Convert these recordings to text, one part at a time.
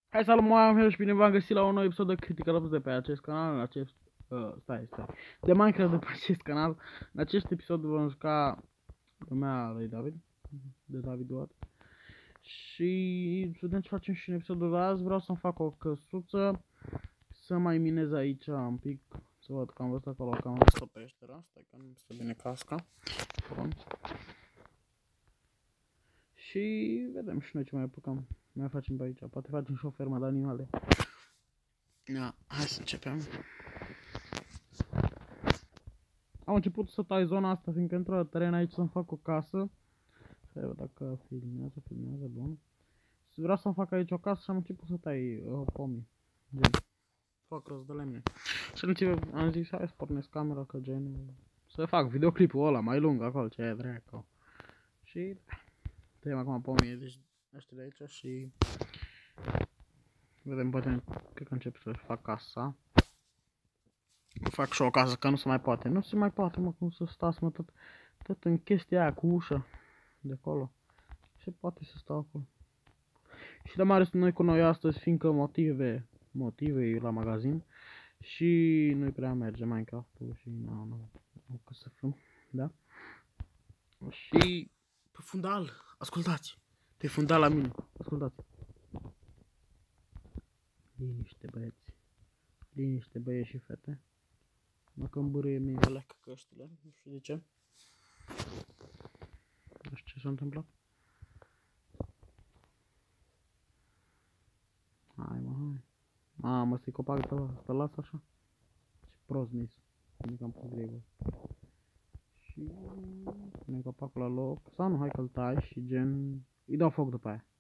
Hai, salut, oameni, și bine v-am găsit la un nou episod de Critical Ops de pe acest canal, în acest... de Minecraft de pe acest canal. În acest episod vom juca lumea lui David, de David Duat. Și să vedem ce facem și în episodul de azi. Vreau să-mi fac o căsuță, să mai minez aici un pic, să văd că am văzut acolo că am văzut o peșteră. Stai că nu stă bine casca. Bun. Și vedem și noi ce mai apucăm. Mai facem pe aici, poate facem și o fermă de animale. Da, hai să începem. Am început să tai zona asta, fiindcă într-o teren aici să-mi fac o casă. Să văd dacă filmează, bun. Vreau să-mi fac aici o casă și am început să tai pomii. Gen, fac rost de lemne. Și am zis, hai să pornesc camera, că gen, să fac videoclipul ăla mai lung acolo, ce e dracu. Și tăiem acum pomii, deci ăștia de aici și vedem, poate, cred că încep să fac casa. Fac și o casă, că nu se mai poate. Nu se mai poate, mă, cum să stați, mă, tot în chestia aia cu ușă de acolo. Se poate să stau acolo. Și de mare sunt noi cu noi astăzi, fiindcă motive e la magazin. Și nu-i prea merge Minecraft-ul și nu că să fim, da? Și pe fundal, ascultați, pe fundal la mine, ascultați. Liniște băieți și fete. Mă că îmburie mie alea căștile, nu știu de ce. Nu știu ce s-a întâmplat. Hai. Mamă, ăsta-i copac de ăla, să las așa. Ce prost mis. Adică am pus grego. Și punem copacul la loc. Sau nu, hai că-l tai și gen... Îi dau foc după aia.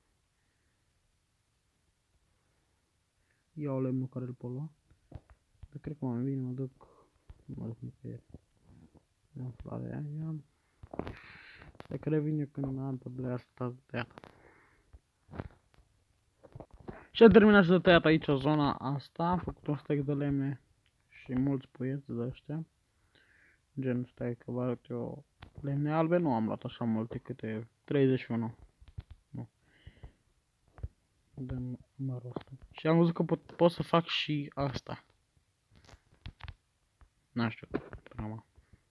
Iau lemnul care îl pot lua. Dar cred că mai bine mă duc... Nu mă duc nicăieri. Iau floarea aia, iau. Stai că revin eu când am tăblea asta tăiată. Și am terminat și de tăiat aici zona asta. Am făcut un stack de lemne și mulți puieți de ăștia. Gen, stai că vă arăt eu lemne albe, nu am luat așa multe, câte 31. Nu. Dăm numărul ăsta. Și am văzut că pot să fac și asta. Nu știu, trama.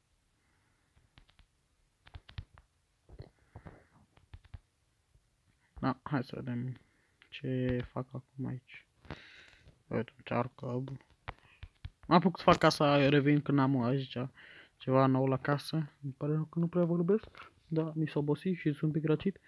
Da, hai să vedem ce fac acum aici. Uite, încearcă. M-am apucat să fac casa, eu revin când am aici ceva nou la casă. Îmi pare rău că nu prea vorbesc. Da, mi s-a obosit și sunt un pic răcit.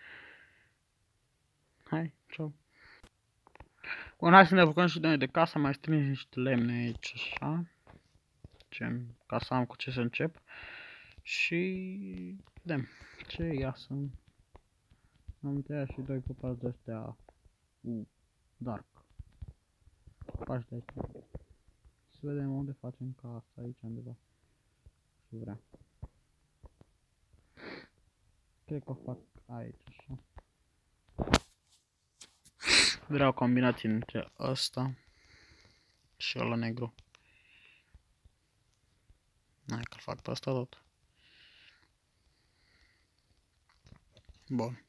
Hai, ciao. Bun, hai să ne apucăm și noi de casă, mai strângem niște lemne aici, așa. Gen, ca să am cu ce să încep. Și vedem ce iasă. Am tăiat și doi copaci de astea dark. Copaci de astea. Să vedem unde facem casa, aici undeva. Și vrea. Cred că o fac aici, așa. Vreau combinații între ăsta și ăla negru. Hai că-l fac pe ăsta tot. Bun.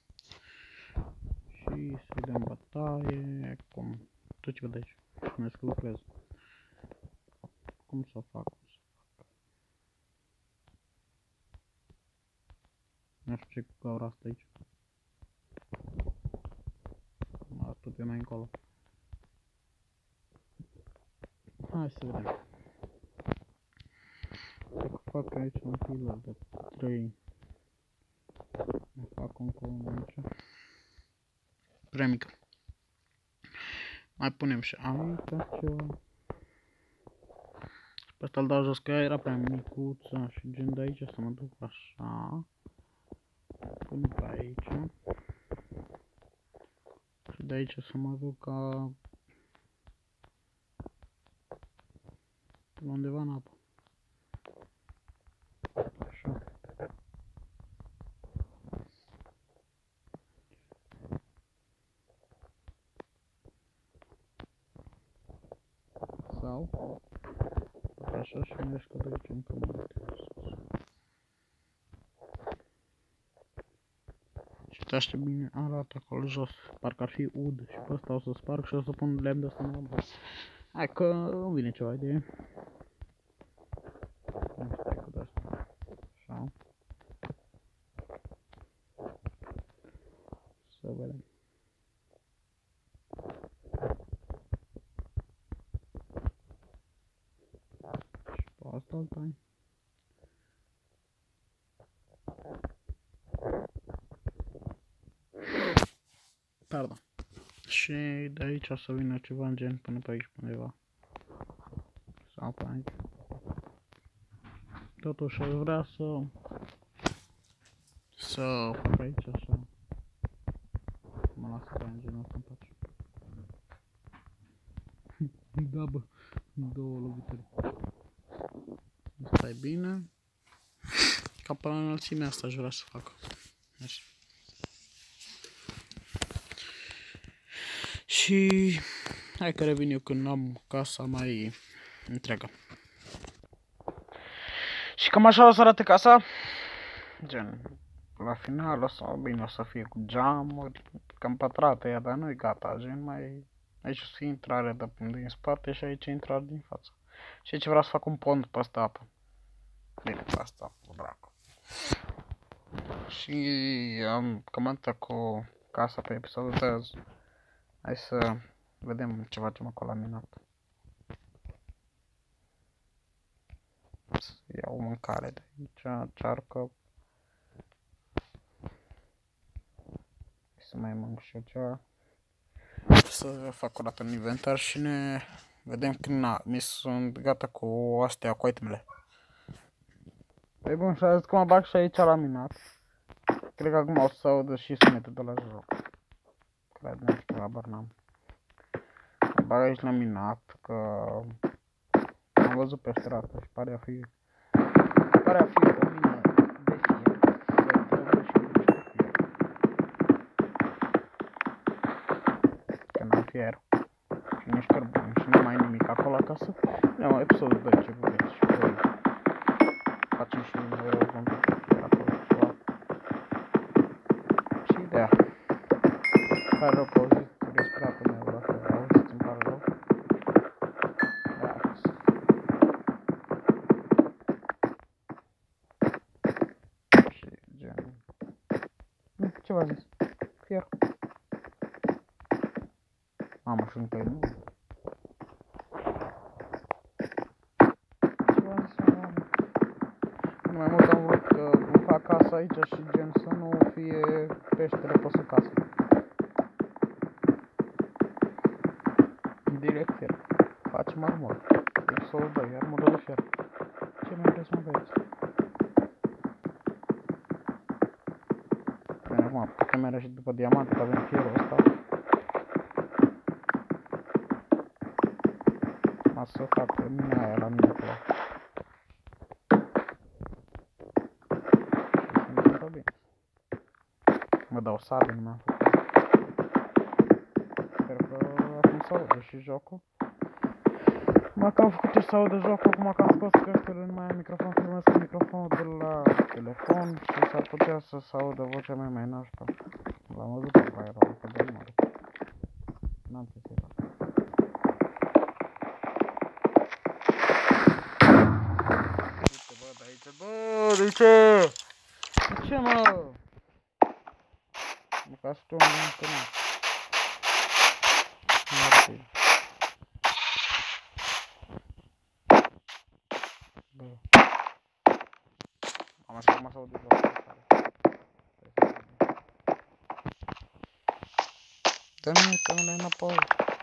Și să dăm bătaie, cum... Tu ce vedeți? Nu că lucrez. Cum să o fac? Nu știu ce gaură asta aici. Mă arăt pe mai încolo. Hai să vedem. Dacă fac aici un pillar de 3. Mai fac un colon aici. Prea mică. Mai punem și aici ceva. Pe asta îl dau jos, că ea era prea micuță și gen de aici să mă duc așa. Pun pe aici. Și de aici să mă duc ca... undeva în apă. Așa. Sau... așa și mergi că de aici încă mai sus. Și Uitaște bine, arată acolo jos, parcă ar fi ud și pe ăsta o să sparg și o să pun lemn de ăsta în urmă. Hai că îmi vine ceva idee. Stai cu asta. Așa. Să vedem. Și pe asta îl tai. Pardon. Și de aici o să vină ceva în gen până pe aici undeva. Sau pe aici. Totuși aș vrea să fac aici așa. Mă las pe în genul ăsta în pace. Da bă, două lovituri. Asta e bine. Ca pe la înălțimea asta aș vrea să fac. Așa. Și hai că revin eu când am casa mai întreagă. Și cam așa o să arate casa. Gen, la final o să, bine, o să fie cu geamuri, cam pătrată ea, dar nu-i gata, gen mai... Aici o să fie intrare din spate și aici intrare din față. Și aici vreau să fac un pont pe asta apă. Bine, pe asta, cu dracu. Și am comentat cu casa pe episodul de azi. Hai să vedem ce facem acolo la minat. Să iau mâncare de aici, cearcă. Să mai mănânc și eu ceva. Să fac o dată în inventar și ne vedem când mi sunt gata cu astea, cu itemele. Păi bun, și azi că mă bag și aici la minat. Cred că acum o să audă și sunetul de la joc. Cred, nu știu, habar n-am. Mă bag aici la minat, că am văzut pe stradă și pare a fi o mină de fier. Trebuie și niște fier. Că n-am fier. Și nici cărbuni și nu mai nimic acolo acasă. Ne-am episodul 2 ce vreți și voi. Facem și un euro complet acolo ceva. Și ideea. Pare rău că auziți respiratul meu dacă auziți, îmi pare rău. Da, acasă. Și gen... Ce v-a zis? Fier. Mamă, și încă e nu. Mai mult am vrut că îmi fac casa aici și gen să nu fie peștele pe sub casă. Direct fier. Facem armură. Episodul 2, armură de fier. Ce mai vreți să mă vedeți? Păi acum putem merge și după diamante, că avem fierul ăsta. Ma să fac mina aia la mine acolo. Mă dau sabe, nu m-am făcut. Sper că acum să audă și jocul. Acum că am făcut ce să audă jocul, acum că am scos căștile, nu mai am microfon, filmez cu microfonul de la telefon și s-ar putea să se audă vocea mea mai nașpa. L-am văzut pe aerul, că de mare. N-am ce să-i fac. Uite bă, de aici, bă, de ce? De ce mă? Mă ca tu am întâlnit. Nu ar fi. Bă. Am așa cum să aud de joc. Dă-mi înapoi.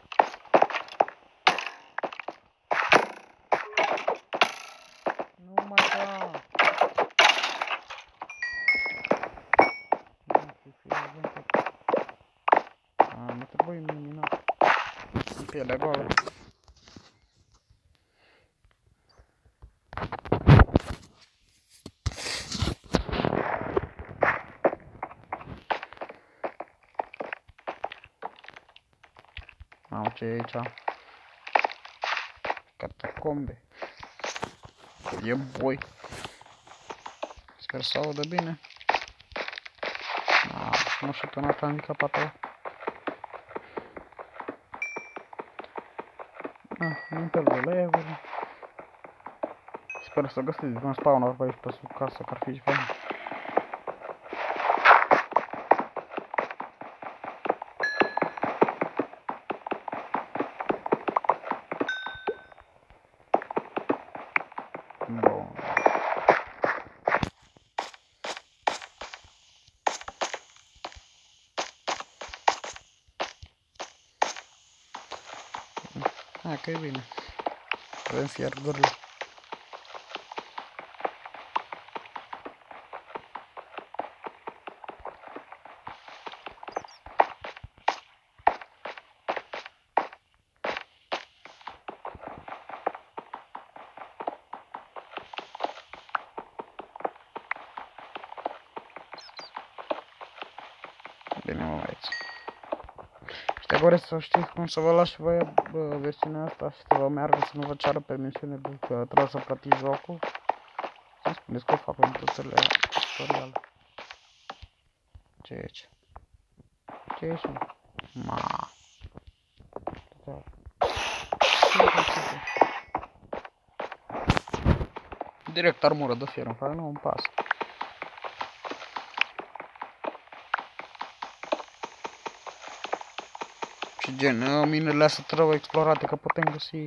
Nu mai da. Nu trebuie minunat. În pielea goală. Am ce e aici? Catacombe. E boi. Sper să audă bine. Nu știu, până am handicapat ăla. Din fel de level. Sper să găsiți un spawner pe aici pe sub casă, că ar fi fain. Bun. Hai că e bine. Avem fier gârle. Bine, mă aici. Și te gore să știți cum să vă lași voi versiunea asta și să vă meargă, să nu vă ceară permisiune după că trebuie să plătiți jocul. Să spuneți că o fac pentru tutoriale. Ce e aici? Ce e aici? Ma. Direct armură de fier, în care nu îmi pasă. Și gen, minele astea trebuie explorate, că putem găsi,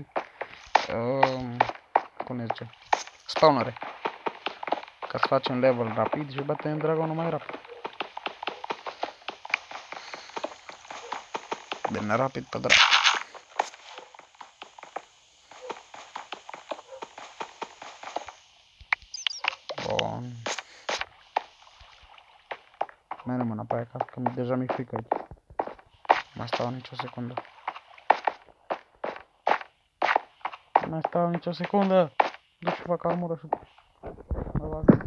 cum ne zice, spawnere. Ca să facem level rapid și batem dragonul mai rapid. Bine rapid pe drag. Bun. Mergem înapoi acasă, că deja mi-e frică aici. Mai stau nicio secundă. Mai stau nicio secundă. Duc și fac armură și... mă bag.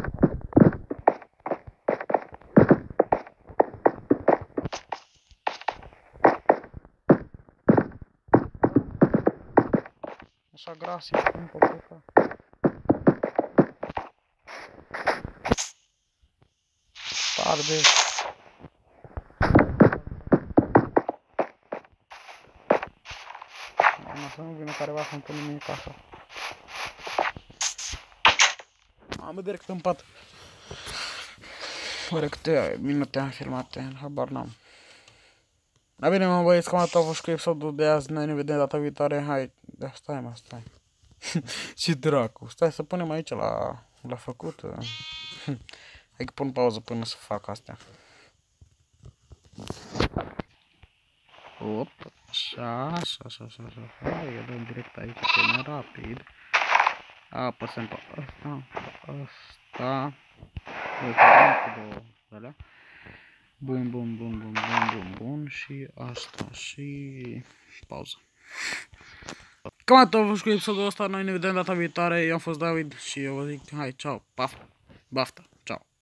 Așa grasie, cum pot pleca. Sparge. Să nu vină careva să-mi pune mie casa. Am direct în pat. Oare câte minute am filmat, habar n-am. Da bine, mă băieți, cam atât a fost cu episodul de azi. Noi ne vedem data viitoare. Hai, da, stai mă, stai. Ce dracu. Stai să punem aici la făcut. Hai că pun pauză până să fac astea. Op, așa. Hai, eu dăm direct aici, până rapid. Apăsăm pe ăsta. Bun. Și asta și pauză. Cam atât a fost cu episodul ăsta. Noi ne vedem data viitoare. Eu am fost David și eu vă zic hai, ceau, baftă.